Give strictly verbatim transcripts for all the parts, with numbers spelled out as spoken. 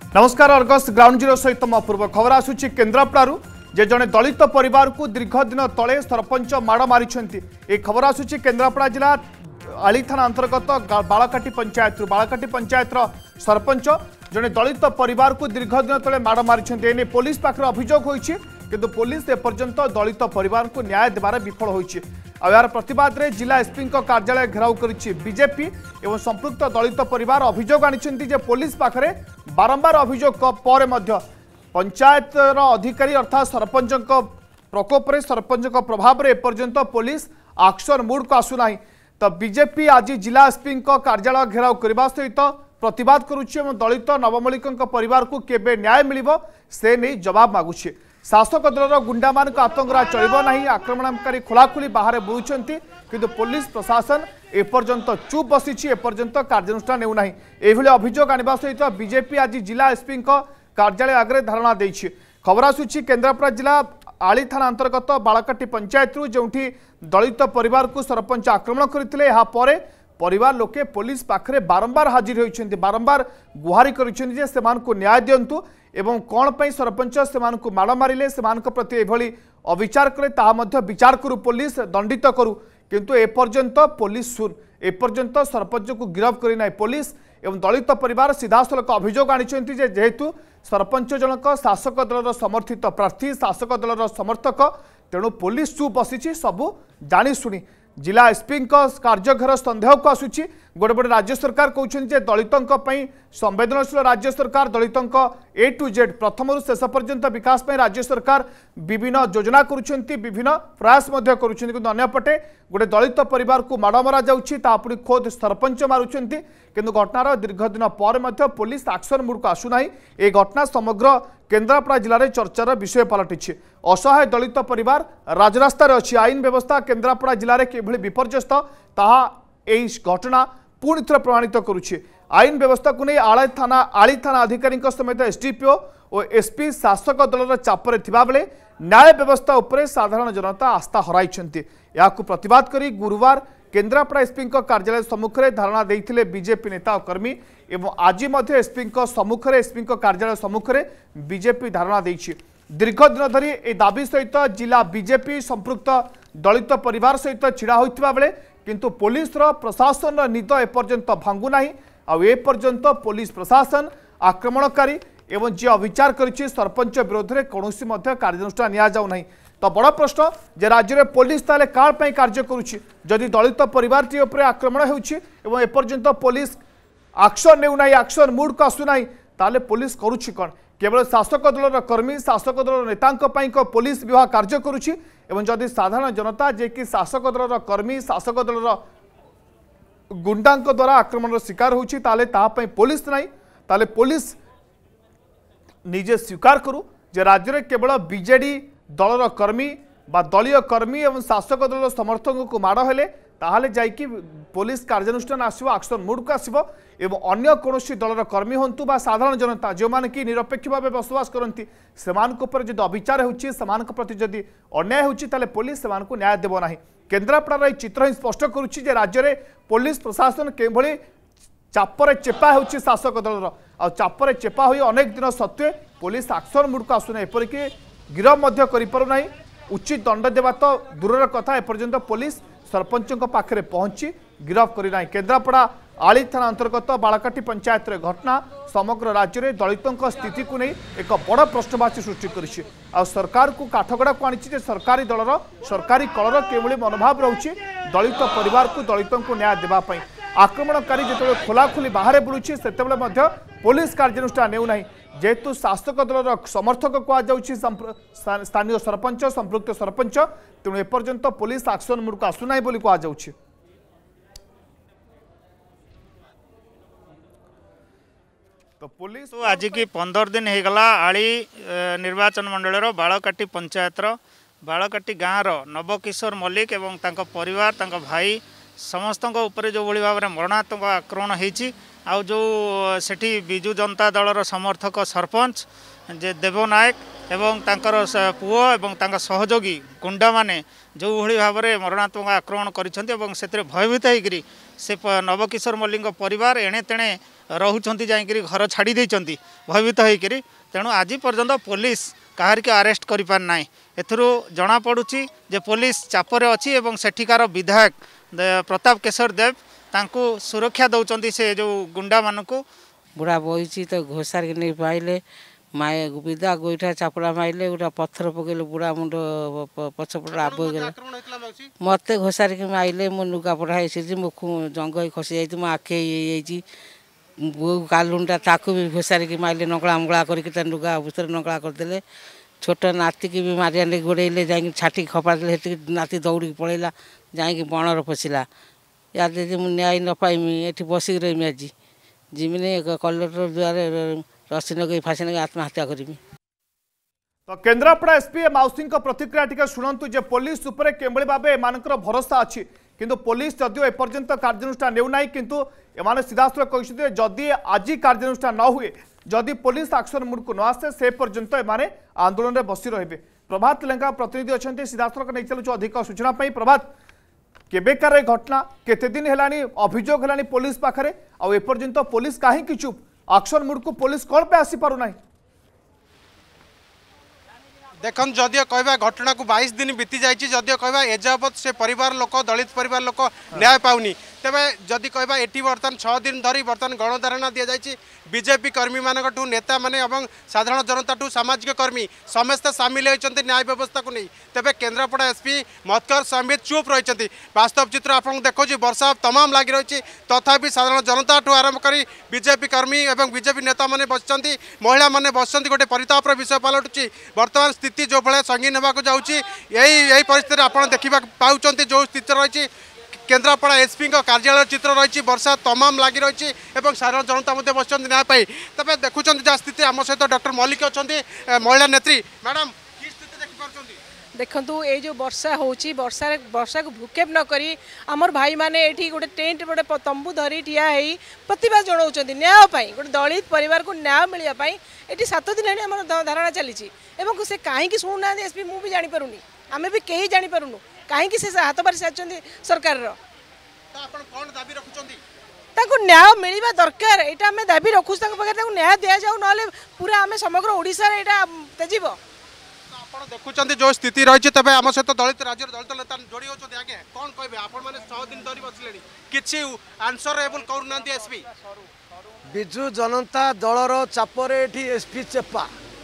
नमस्कार Argus ground zero सहित म पूर्व खबर आसुची केन्द्रापड़ारू जे जड़े दलित परिवार को दीर्घ दिन तले सरपंच माड़ मारी ए खबर आसुची केन्द्रापड़ा जिला आली थाना अंतर्गत बालकाटी पंचायत बालकाटी पंचायत सरपंच जड़े दलित परिवार को दीर्घ दिन तले माड़ मारी पुलिस पाखे अभियोग होती किंतु पुलिस एपर्यंत दलित परिवार को न्याय देवार विफल होती यार प्रतिवाद में जिला एसपी कार्यालय घेराव करिछि बीजेपी एवं संपृक्त दलित परिवार अभियोग आनी पुलिस पाखे बारंबार अभियोग पर पंचायत अधिकारी अर्थात सरपंच प्रकोप रे सरपंच प्रभाव में एपर्यंत पुलिस एक्शन मूड को आसुना तो बीजेपी आज जिला एसपी कार्यालय घेराव करने सहित प्रतिवाद करुच्ची दलित नवमलिक परिवार को केबे न्याय मिलिबो से नहीं जवाब मागुछि शासक दलर गुंडा मान आतंक चलिबो नाही आक्रमणकारी खोलाखोली बाहर बुलुचंती किंतु पुलिस प्रशासन एपर्यंत चुप बसीछि एपर्यंत कार्यानुष्ठान नेउ नाही एभली अभियोग आनिबा सहित बीजेपी आज जिला एसपी कार्यालय आगे धारणा देछि खबर आसुछि केन्द्रापड़ा जिला आली थाना अंतर्गत बालकाटी पंचायत जो दलित परिवार को सरपंच आक्रमण करथिले एहा परे परिवार लोके पुलिस पाखरे बारंबार हाजिर होइछन्ति बारंबार गुहारी करिछन्ति जे सेमानकु न्याय दियंतु एवं कौन पर सरपंच से माड़ मारे से प्रति एभली अविचार करे ताहा मध्य विचार करू पुलिस दंडित करू किंतु एपर्यंत पुलिस सुन एपर्यंत सरपंच को गिरफ्त करी नाही पुलिस एवं दलित परिवार सीधासलख अभियोग आनी जेहेतु सरपंच जनक शासक दलर समर्थित प्रार्थी शासक दलर समर्थक तेणु पुलिस चुप बसी सबू जाशुणी जिला एसपी कार्यघर सन्देह को आसूची गोटे गोटे राज्य सरकार कहते दलितों संवेदनशील राज्य सरकार दलितों ए टू जेड प्रथम शेष पर्यंत विकास में राज्य सरकार विभिन्न योजना करुँच विभिन्न प्रयास अंपटे गोटे दलित परिवार को माड़ मरा जापुणी खोद सरपंच मारुंट किंतु घटनार दीर्घ दिन पर पुलिस एक्शन मूड को आसुना ए घटना समग्र केन्द्रापड़ा जिले में चर्चार विषय पलटि असहाय दलित परिवार राजरास्तार अच्छी आईन व्यवस्था केन्द्रापड़ा जिले में किभली विपर्यस्त ताहा एई घटना पुणी थर प्रमाणित करुछि आईन व्यवस्था को नहीं आले थाना आली थाना अधिकारी समेत एसडीपीओ और एसपी शासक दलर चापरे थिबा बेले न्याय व्यवस्था उपरे साधारण जनता आस्था हराइछन्ति याकु प्रतिवाद करी गुरुवार केन्द्रापड़ा एसपी कार्यालय सम्मुख में धारणा देइथिले बीजेपी नेता और कर्मी एवं आज एसपी सम्मुख में एसपी कार्यालय सम्मुख में बीजेपी धारणा देइछि दीर्घ दिन धरी ए दाबी सहित जिला बीजेपी संपृक्त दलित परिवार सहित छिड़ा होइतिबा बेले किंतु पुलिस प्रशासन निद एपर्यंत भांगु नाही आ एपर्यंत पुलिस प्रशासन आक्रमणकारी एवं जी अविचार करिछि सरपंच विरोध में कौन कार्यानुष्ठान निया जाउ नाही तो बड़ प्रश्न जे राज्य में पुलिस ताले काल पई कार्य करुछि जदि दलित परिवार टी उपरे आक्रमण होउछि एवं एपर्यंत पुलिस एक्शन नेउ नाही एक्शन मूड को आसु नाही ताले पुलिस करुछि कोन केवल शासक दलर कर्मी शासक दलर नेता पुलिस विभाग कार्य करुछि एवं जदि साधारण जनता जे कि शासक दलर कर्मी शासक दलर गुंडा द्वारा आक्रमण शिकार होछि ताले ताहा पई पुलिस नाही ताले पुलिस निजे स्वीकार करू जे राज्य में केवल बीजेडी दलर कर्मी बा दलीय कर्मी एवं शासक दल समर्थक को माड़ हेले ताहले जाइकी पुलिस कार्यानुष्ठान आसो एक्शन मूड को आसो एवं अन्य कौन दलर कर्मी हूँ बा साधारण जनता जो मैंने कि निरपेक्ष भाव बसवास करती से अविचार होती प्रति जदि अन्याय होती पुलिस से न्याय देव ना केन्द्रापड़ार चित्र ही स्पष्ट करुच्ची राज्य में पुलिस प्रशासन किभली चापरे चेपा होची शासक दलर आ चापरे चेपा हुई अनेक दिन सत्वे पुलिस एक्शन मूड को आसुना एपरिक गिरफ करें उचित दंड देवा तो दूर कथा एपर्यंत पुलिस सरपंच पाखे पहुंची गिरफ करना केन्द्रापड़ा आली थाना अंतर्गत बालकाटी पंचायत घटना समग्र राज्य में दलितों स्थिति को नहीं एक बड़ प्रश्नवाची सृष्टि करिछि आ सरकार को काठगड़ा को आनी सरकारी दलर सरकारी कलर केवली मनोभाव रोचे दलित परिवार को दलितों को न्याय देवाई आक्रमणकारी जो खोलाखोली बाहर बुलूची से पुलिस कार्यानुष्ठान नेउ नाही जेहेतु शासक दलर समर्थक कहुच्छी स्थानीय सरपंच संपृक्त सरपंच तेणु एपर्यंत पुलिस एक्शन मूड को आसुना बोली कहुच्छी तो पुलिस तो आज की पंदर दिन हो गला आली निर्वाचन मंडल बालकाटी पंचायत बालकाटी गाँव नवकिशोर मल्लिक एवं तांको परिवार तांको भाई समस्त जो भाव में मरणात्मक आक्रमण होती आउ जो सेठी विजु जनता दलर समर्थक सरपंच जे देव नायक एवं तांकर पुओ एवं तांका सहयोगी गुंडा माने जो भली भाव में मरणात्मक आक्रमण करिसेंती एवं सेतरे भयभीत होइकरी से नवकिशोर मल्लिक परिवार एणे तेणे रहुचंती जाइकरी घर छाड़ी देइचंती भयभीत होइकरी। तेणु आज पर्यंत पुलिस काहार के अरेस्ट करि पार नाही। एथुरु जना पड़ुची जे पुलिस चापरे अछि एवं सेठिकार विधायक प्रताप केशर देव तांको सुरक्षा दउचंती से जो गुंडा मानकु। बुढ़ा बही तो घोषार के नहीं पाइले माए विदा गोईठा चापड़ा माइले गोटा पत्थर पकड़े बुढ़ा मुंड पछपट आब गला मत घोषार के माइले मो लुगा पढ़ा मो जंग खसी जा मो आखे ये बो कालुंडा ताकू भी घोषार के माइले नकला मंगला करके लुगा भूसर नकला करदे। छोट नाती की भी मारिया गोड़े जा छाटी खपाड़े नाती दौड़ी पड़ेगा जाकि बणर पशिला या मुझे न्याय न पाइमी ये बसिक रही आज जिमिनी कलेक्टर द्वारा रसी नगे फाँसी नगे आत्महत्या करी। तो केन्द्रापड़ा एसपी मौसी प्रतिक्रिया टिके शुणु जे पुलिस उपरे केभली भाबे एमानकर भरोसा अच्छी किंतु पुलिस जदिओ एपर्यंत कार्यानुष्ठान नेउनाई किंतु एमाने सीधासलख कहते जदि आज कार्यानुष्ठान न हुए जदि पुलिस एक्शन मुड को न आसे से पर्यंत एमाने आंदोलन में बसी रहिबे। प्रभात लेंगा प्रतिनिधि अच्छा सीधासलख नहीं चलुच अधिक सूचना प्रभात केबेकार ए घटना केते दिन हेलानी अभियोग हेलानी पुलिस पाखरे आ एपर्यंत पुलिस काहे चुप एक्शन मुड को पुलिस कौन पे आसी पारु नाही। देखन जदियो कहबा घटना को बाईस दिन बीती जाइए जदियो कहबा एजावत से परिवार लोक दलित परिवार लोक न्याय पाउनी तेबे जदि कहबा एटी बर्तन छः दिन धरी बर्तन गणधारणा दि जाइए बीजेपी कर्मी मानू नेता माने और साधारण जनता ठू सामाजिक कर्मी समस्ते सामिल होती न्याय व्यवस्था को नहीं तेबे केन्द्रापड़ा एसपी मधुकर संबित चुप रही वास्तव चित्र आपको देखो वर्षा तमाम लगी रही तथापि साधारण जनता ठू आरंभ कर बीजेपी कर्मी और बीजेपी नेता मैंने बसती महिला मैंने बसती गोटे परितापर विषय पलटुची वर्तमान स्थिति जो भाया संगीन होगा जाऊँगी यही परिस्थिति आप देखा पाँच जो स्थिति रही केन्द्रापड़ा एसपी कार्यालय चित्र रही वर्षा तमाम लगी रही और साधारण जनता मध्य बस न्याय पाई तबे देखुं जहाँ स्थिति आम सहित डॉक्टर मल्लिक अच्छा महिला नेत्री मैडम कि स्थिति देखिए देखु ये जो वर्षा होची वर्षा वर्षा को भूकेप न करी आमर भाई माने एठी गोटे टेंट गोटे तंबू धरी ठिया है प्रतिवाद जनाऊँ न्याय गोटे दलित परिवार को न्याय मिलवाई ये सात दिन है आम धारणा चली से कहीं शुणुना एसपी मु भी जानीपारूनी आम भी कहीं जानीपारूनु कहीं से हाथ बारी सारी सरकार न्याय मिलवा दरकार यहाँ आम दाबी रखुँ न्याय दि जाऊ ना पूरा आम समग्र ओडिशा तेजिब देखुं जो स्थिति रही तबे आम सहित दलित राज्य दलित नेता जोड़ी होते आगे कौन कहे आपण मैंने छह दिन धरी बसले किसी आंसर एबल करूना एसपी विजु जनता दलर चापरे एसपी चेपा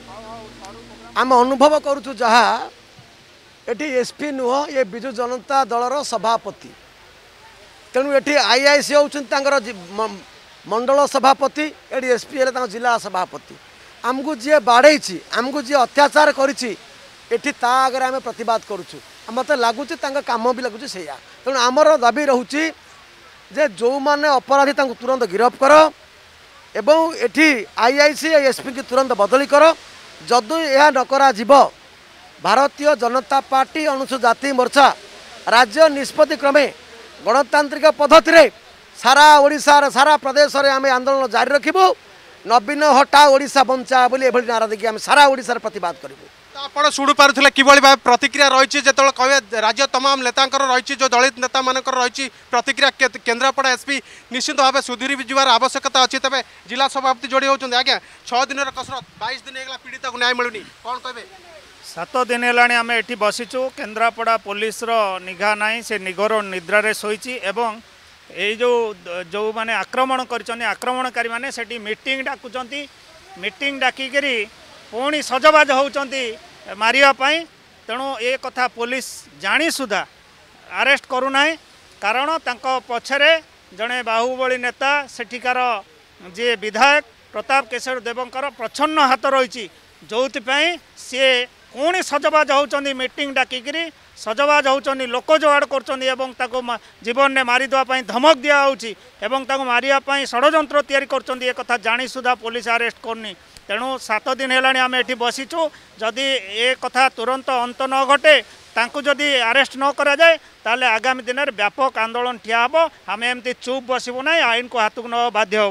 आम अनुभव करूँ जहाँ एटी एसपी नुह ये विजु जनता दलर सभापति तेणु ये आई आई सी होकर मंडल सभापति ये एसपी है जिला सभापति आमको जी बाढ़ई आमको जी अत्याचार करी आगे आम प्रतिवाद करुचु मत लगुच कम भी लगुच से तेणु आमर दाबी रोचे जे जो मैंने अपराधी तुरंत गिरफ्त कर एवं eighty I I C SP की तुरंत बदली कर जदि यह नकरा भारतीय जनता पार्टी अनुसूचित जाति मोर्चा राज्य निष्पत्ति क्रमे गणतांत्रिक पद्धति रे सारा ओडिशा सारा प्रदेश रे आम आंदोलन जारी रखिबू नवीन हटा ओडिशा बंचा बोली एभली नारा देखिए आम सारा ओडिशा प्रतिवाद करूँ। आप शुणी पारे कि प्रतिक्रिया रही जो कहे राज्य तमाम नेता रही जो दलित नेता मान रही प्रतिक्रिया केन्द्रापड़ा एसपी निश्चित भाव सुधीर जीवार आवश्यकता अच्छी तेज जिला सभापति जोड़ी होती आज्ञा छः दिन कसरत बाईस दिन होगा पीड़ित को न्याय मिलूनी कौन कहे सात दिन है आम ये बसीचु केन्द्रापड़ा पुलिस निघा नाई से निघर निद्रारे शोची एवं ये जो जो माने आक्रमण कर आक्रमणकारी मैंने से मीटिंग डाकुंट मीटिंग डाकिकी पुणी सजबाज होती मारियापाई तेणु ये कथा पुलिस जानी सुधा अरेस्ट करूना कारण तांको पछरे जड़े बाहुबली नेता सेठिकार जे विधायक प्रताप केशर देवंकर प्रच्छन्न हाथ रही जो सी पुणी सजबाज होती मीटिंग डाकिकी सजबाज होती लोक जोगाड़ कर जीवन में मारिदेवाई धमक दिखाई मारियापाई षड्यंत्र तैयारी कर जानी सुधा पुलिस अरेस्ट करनी तेणु सात दिन है आम ये बसीचु जदि ये कथा तुरंत अंत न घटे तांकु जदि अरेस्ट न करा जाए ताले आगामी दिन में व्यापक आंदोलन ठिया हम आम एमती चुप बसबू ना आईन को हाथ को न बाध्य हबू।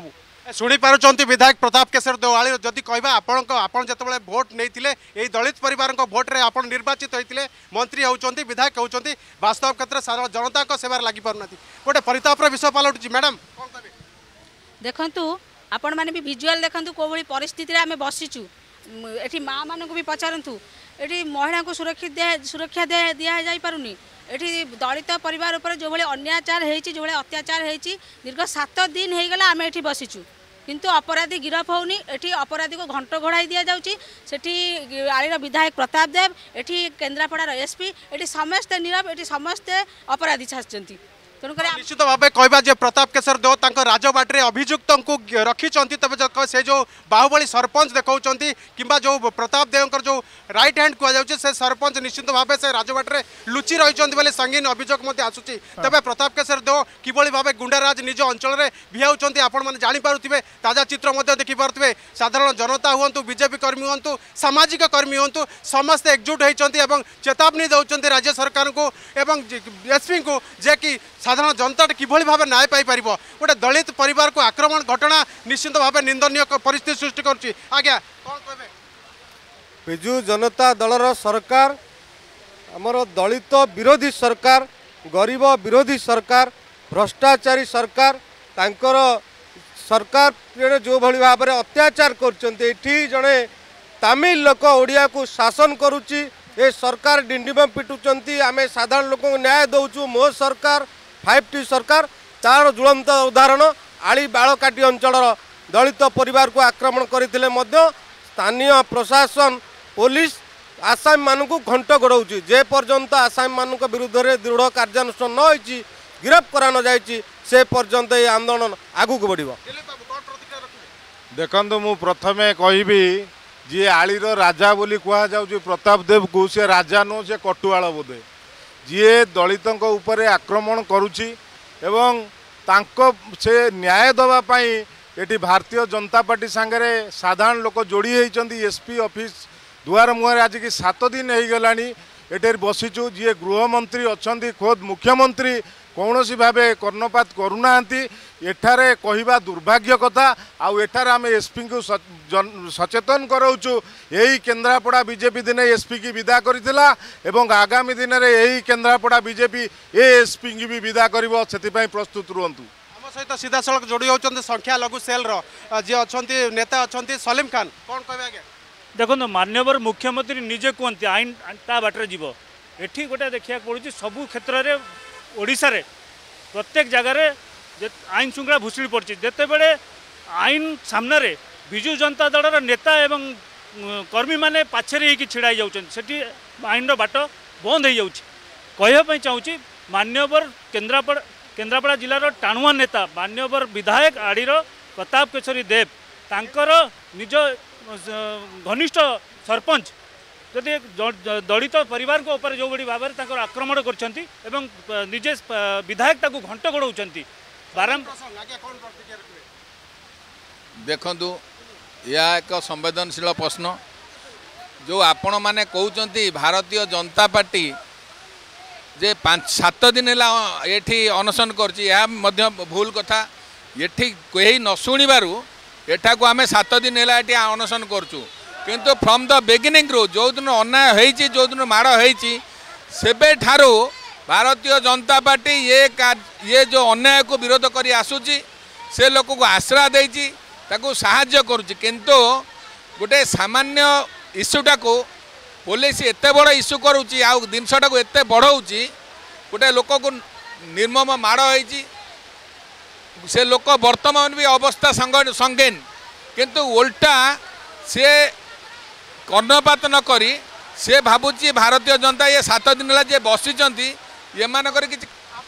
शुणी पारुचंती विधायक प्रताप केशर देवाली जदि कहबा आपण आपण जतबेले भोट नैथिले एई दलित परिवार को भोट रे आपण निर्वाचित होइतिले मंत्री होउचंती विधायक होउचंती वास्तव क्षेत्र सारा जनता को सेवार लागि परनाती गोटे परितापर विषय पालटुची मैडम कोन कहबे देखंतु आपण माने भी विजुअल देखंतु को भली परिस्थिति रे हमें बसिचु एठी माँ मान को भी पचारंतु एठी महिला को सुरक्षित सुरक्षा दिया जाई पारुनी एठी दलित परिवार ऊपर जो भली अन्याचार हेची जो भली अत्याचार हेची दीर्घ सात दिन हो गला आम एठी बसिचु किंतु अपराधी गिरफ होनी एठी अपराधी को घंट घोड़ाई दिया जाउची सेठी आलीर विधायक प्रताप देव एठी केन्द्रापड़ार एसपी एठी समस्ते नीरव एठी समस्ते अपराधी छाचंती निश्चित भाव कहवा जे प्रताप केशर देव तांको राजबाटे अभियुक्त को रखिंट तेज से जो बाहुबली सरपंच देखा कि जो प्रताप देव जो राइट हैंड कहुचे से सरपंच निश्चित भाव से राजबाटे लुचि रही संगीन अभियोग आसूसी तेज प्रताप केशर देव किभली भाव गुंडाराज निज अंचल में भिआउंट आपण मैंने जापे ताजा चित्र देखिपे साधारण जनता हूँ बीजेपी कर्मी हूँ सामाजिक कर्मी हूँ समस्ते एकजुट होती चेतावनी दौरान राज्य सरकार को एसपी को जे कि साधारण जनता किभली भाव न्याय पाई पार गोटे दलित परिवार को आक्रमण घटना निश्चित भाव निंदनीय परिस्थिति सृष्टि करुच्ची आज्ञा कौन कहबे बिजु जनता दलर सरकार आमर दलित विरोधी सरकार गरीब विरोधी सरकार भ्रष्टाचारी सरकार तांकर सरकार जो भली भाव में अत्याचार करछंती जड़े तमिल लोक ओडिया को शासन करुच्ची ए सरकार डिंडिम पिटुचंती आमे साधारण लोक न्याय दौचु मो सरकार फाइव टी सरकार तार ज्वलंत उदाहरण आली बालकाटी अंचल दलित परिवार को आक्रमण करते स्थानीय प्रशासन पुलिस आसामी मान को घंट गोड़ाऊँच जे पर्यंत आसामी मान विरुद्ध में दृढ़ कार्यानुष्ठान न होती गिरफ करा न जाइए से पर्यंत ये आंदोलन आगू को बढ़ देखो मु प्रथमे कहबी जी आलीर राजा बोली कह जाऊँ प्रताप देव को सी राजा नु से कटुआल बोधे जी दलित उपरे आक्रमण करुच्ची एवं तांको से न्याय दवापाई ये भारतीय जनता पार्टी सांगे साधारण लोक जोड़ी होती एसपी ऑफिस दुआर मुहर आज की सात दिन हो गलानी एटे बसीचु जी गृहमंत्री अच्छा खोद मुख्यमंत्री कौन सी भाव कर्णपात करूना एठारे कहवा दुर्भाग्य कथा आउ एठारे आम एसपी को सचेतन कराऊचु यही केन्द्रापड़ा बीजेपी दिन एसपी की विदा करथिला एवं आगामी दिन में यही केन्द्रापड़ा बीजेपी ए एसपी की भी विदा करिवो सेतिपई प्रस्तुत रुहंतु आम सहित सीधा सड़क जोड़ी होचंती संख्या लघु सेल रो जे अछंती नेता अछंती सलीम खान कौन कहबे आगे देखो माननीय मुख्यमंत्री निजे कहते आईन ता बाटर जीव एठी गोटे देखा पड़ुची सबू क्षेत्र में ओडिशा रे प्रत्येक जगार आईन श्रृंखला भूषुड़ी पड़ी जिते बड़े आईन सामने विजु जनता दलर नेता एवं कर्मी माने पाछे होकर छिड़ाई जाती आईन बाट बंद हो जापाई चाहूँगी मान्यवर केन्द्रापड़ा केन्द्रापड़ा जिलार टाणुआ नेता मान्यवर विधायक आड़ीर प्रताप केशरी देव तांकर निज घनिष्ठ सरपंच जदि दलित परिवार को ऊपर जो बड़ी भाव में आक्रमण कर निजे विधायक ताकू घंट गोड़ाऊँ बारंबार देखु यह एक संवेदनशील प्रश्न जो आपण मैंने कहते भारतीय जनता पार्टी जे पाँच सात दिन है ये अनशन कर भूल कथा ये कहीं न शुणु एठा को आम सात दिन है ये अनशन करूँ किंतु फ्रॉम द बिगिनिंग रू जो दिन अन्याय होती जो दिन माड़ होती सेबे ठारू भारतीय जनता पार्टी ये ये जो अन्याय को विरोध कर आसूची से लोक को आश्रा देती साहाय्य करुच्ची किंतु गोटे सामान्य इश्यूटा को पुलिस एत बड़ इश्यू करुच्ची आ जिनसटा को एत बढ़ाऊँगी गोटे लोक को निर्मम माड़ होती से लोक वर्तमान भी अवस्था संगीन किंतु उल्टा से कर्णपात न करी से भावुची भारतीय जनता ये सात दिन है जे बसीचंती ये मानकर कि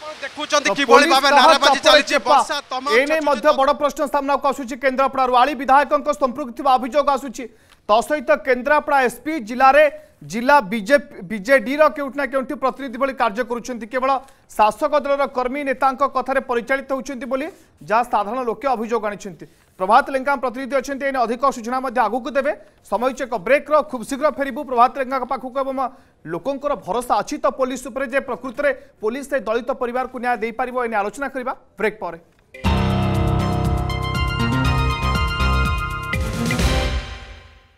बड़ प्रश्न सामना को आसुची केन्द्रापड़ा आली विधायकों संपृक्त अभियोग आसुची तो सहित केन्द्रापड़ा एसपी जिले में जिला बीजेपी बीजेडी केउठना केउठी प्रतिनिधि भली कार्य करुछंती केवल शासक दलर कर्मी नेता कथार परिचालित होउछंती बोली जहाँ साधारण लोके अभियोग आनिछंती प्रभात लेंका प्रतिनिधि अच्छे एने अधिक सूचना आगू को देवे समय एक ब्रेक रो खूब शीघ्र फेरबू प्रभात लेंका पाखक एवं लोकंर भरोसा अच्छी तो पुलिस उपरे जे प्रकृत में पुलिस से दलित परिवार को न्याय दे पारिबो एने आलोचना करबा ब्रेक पर।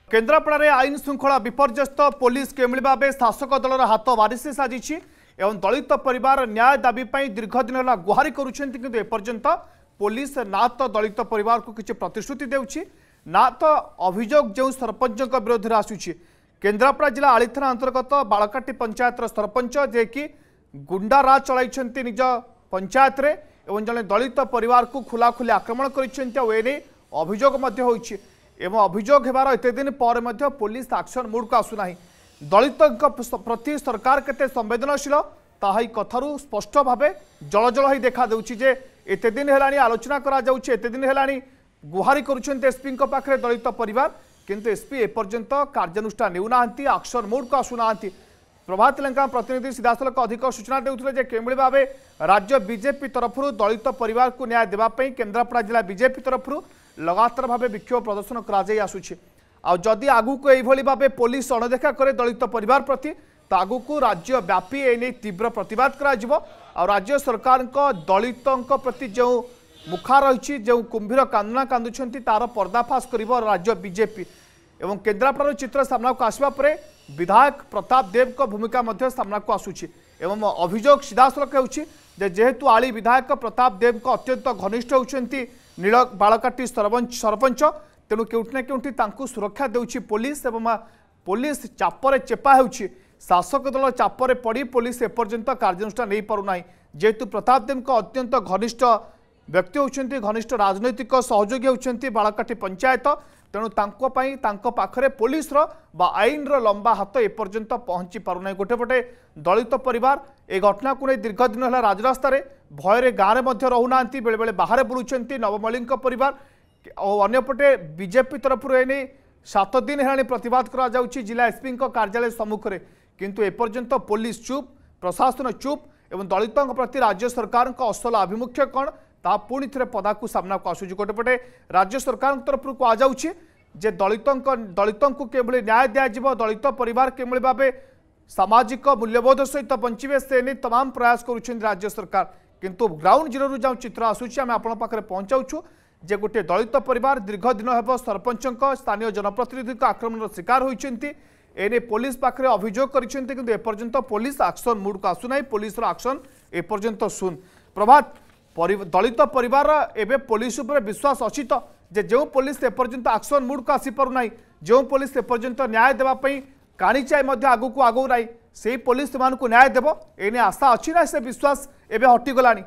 केन्द्रापड़ा आईन श्रृंखला विपर्यस्त पुलिस केमिली भाव शासक दलर हाथ बारिश साजिश एवं दलित परिवार न्याय दाबी दीर्घ दिन है गुहारी करपर्यंत पुलिस ना तो दलित परिवार को किसी प्रतिश्रुति देउछि ना तो अभियोग जो सरपंच विरोध में आसूची। केन्द्रापड़ा जिला आली थाना अंतर्गत बालकाटी पंचायत सरपंच जे कि गुंडा राज चलाई निज पंचायत रे एवं जड़े दलित परिवार को खुलाखुली आक्रमण कर अभियोग एवं अभियोग होबार एत दिन पर पुलिस एक्शन मूड को आसुना। दलित प्रति सरकार केते संवेदनशील ताही कथारू स्पष्ट भाव जल जल ही देखा देउछि जे एत दिन हेलानी आलोचना करा जाउछि एत दिन हेलानी गुहारी करुछन्ते एसपी को पाखरे दलित परिवार किंतु एसपी एपर्यंत कार्यानुष्ठान नेउनाहांती एक्शन मूड को आसुनाहांती। प्रभात लंका प्रतिनिधि सीधासलख अधिक सूचना देउथिले जे केमिली भावे राज्य बीजेपी तरफ दलित परिवार को न्याय देबा पई केन्द्रापड़ा जिला बीजेपी तरफ लगातार भाव विक्षोभ प्रदर्शन कर आसुछि। आदि आगु को यही भाव पुलिस अणदेखा करे दलित परिवार प्रति तो आगु को राज्य व्यापी एने तीव्र प्रतिवाद करा राज्य सरकार दलितों प्रति जो मुखा रही जो कुंभीर कांदना कांदुछंती तार पर्दाफाश कर राज्य बीजेपी एवं केन्द्रापड़ा चित्र सामना को आसवा पर विधायक प्रताप देव को भूमिका मध्य सामना को आसुछि एवं अभियोग सीधासलख होउछि जे जेहेतु आली विधायक प्रताप देव को अत्यंत घनिष्ठ होउछंती नील बालकाटी सरपंच सरपंच तेणु केउठी ना केउठी तांकु सुरक्षा देउछि पुलिस एवं पुलिस चापरे चेपा होउछि शासक दल चापरे पड़ी पुलिस एपर्यंत कार्यानुष्ठान नहीं पारु नाही। जेहेतु प्रताप देव को अत्यंत घनिष्ठ व्यक्ति होउछंती घनिष्ठ राजनैतिक सहयोगी होउछंती बालकाटी पंचायत तेणु तांको पई तांको पाखरे पुलिस रो बा आईन रो लंबा हाथ एपर्यंत पहुंची पारु नाही। गोटे पटे दलित परिवार ए घटना को नहीं दीर्घ दिन है राजरास्तार भयर गाँव में रहूना बेले बेले बाहर बुलूंट नवमल्लिक परिवार और अन्यपटे बीजेपी तरफ एने सात दिन है प्रतिवाद करा जिला एसपी कार्यालय सम्मुख में किंतु एपर्यंत पुलिस चुप प्रशासन चुप एवं दलितों प्रति राज्य सरकार असल आभिमुख्य कौन ता पुणी थे पदा को सामना को आसूँ। गोटेपटे राज्य सरकार तरफ कहुच्छे जे दलितों दलितों को केवल न्याय दिज्व दलित परिवार केवल भाव सामाजिक मूल्यबोध सहित बंचे से नहीं तमाम प्रयास करुछन राज्य सरकार किंतु ग्राउंड जीरो जो चित्र आसूँ आम आपण पाखे पहुँचाऊँ जे गोटे दलित परिवार दीर्घ दिन हेब सरपंच स्थानीय जनप्रतिनिधि आक्रमण शिकार होती एने पुलिस पाखे अभियोग कर एपर्यंत पुलिस एक्शन मूड को आसुना पुलिस एक्शन एपर्यंत शून। प्रभात दलित परिवार एवं पुलिस उपर विश्वास अच्छी तो जे जो पुलिस एपर्यंत एक्शन मूड को आसी पारु नाही जो पुलिस एपर्यंत न्याय देवाई काणी चाय आगू को आगू ना से पुलिस से न्याय देव एने आशा अच्छी ना से विश्वास एवं हटिगलानी।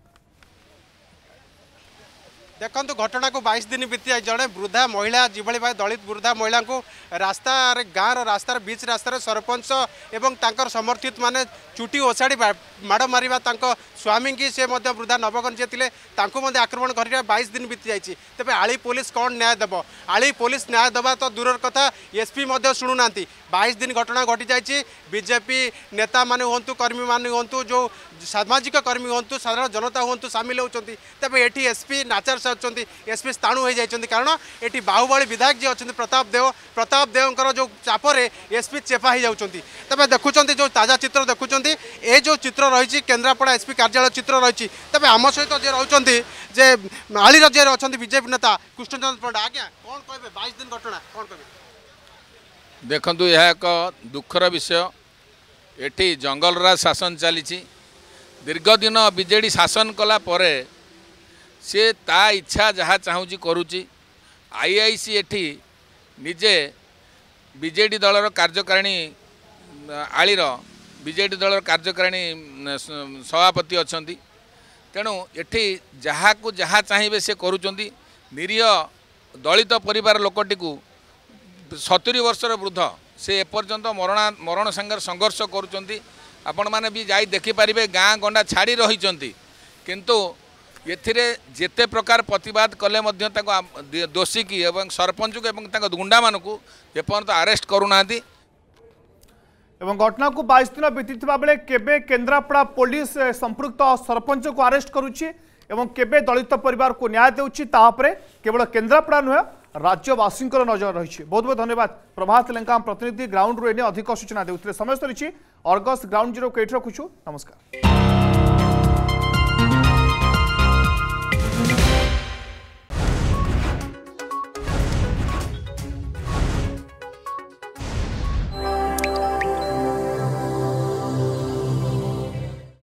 देखो घटना को बाईस दिन बीती जड़े वृद्धा महिला जिभली भाई दलित वृद्धा महिला को रास्ता गाँव रास्तार बीच रास्तार सरपंच एवं तांकर समर्थित माने चुटी ओसाड़ी माड़ मारिबा तांको स्वामी की से वृद्धा नवगंज थे आक्रमण कर बाईस दिन बीती जाइए तेज आली पुलिस कौन न्याय देव आली पुलिस न्याय देवा तो दूर कथा एसपी शुणुना बाईस दिन घटना घटी जाइए बीजेपी नेता माने हूँ कर्मी माने हूँ जो सामाजिक कर्मी हूँ साधारण जनता हूँ सामिल होती तेज ये एसपी नाचार से एसपी स्थाणु हो जाती कारण ये बाहुबली विधायक जी अच्छा प्रताप देव प्रताप देवकर जो चापरे एसपी चेपा हो जाती तेज देखुं जो ताजा चित्र देखुं ये जो चित्र रही केन्द्रापड़ा एसपी कार्यालय चित्र रही तेज आम सहित जे रही जे आलीर जे अच्छा बीजेपी नेता कृष्णचंद्र पंडा आज्ञा कौन कहे बाईस दिन घटना कौन कहे देखु यह एक दुखर विषय एटी जंगलरा शासन चली दीर्घ दिन बीजेडी शासन कला परे से ता इच्छा जहाँ चाहूँगी करुच्ची आईआईसी एठी निजे बीजेडी दलर कार्यकारिणी आलीर बीजेडी दलर कार्यकारिणी सभापति अच्छा तेणु एठी जहाँ को जहाँ चाहिए से करुँच निरीह दलित परिवार लोकटी को सतुरी वर्षर वृद्ध से एपर्यंत मरणा मरण संगे संघर्ष करुँच आपण मैंने भी जाई देखिपारे गाँ गंडा छाड़ी रही किंतु एथिरे जेते प्रकार प्रतिवाद कले दोषी की एवं सरपंच को एवं गुंडा मान को एपर्यंत अरेस्ट करूना एवं घटना को बाईस दिन बीती बेले केबे केन्द्रापड़ा पुलिस संपृक्त सरपंच को अरेस्ट करुच्ची एवं केबे दलित परिवार को न्याय देउछि ताहापरे केवल केन्द्रापड़ा नुहे राज्यवासी नजर रही। बहुत बहुत धन्यवाद प्रभात लंका प्रतिनिधि ग्राउंड रू एने अधिक सूचना देउथिले समय सरी अर्गस ग्राउंड जीरो को रखुछु नमस्कार।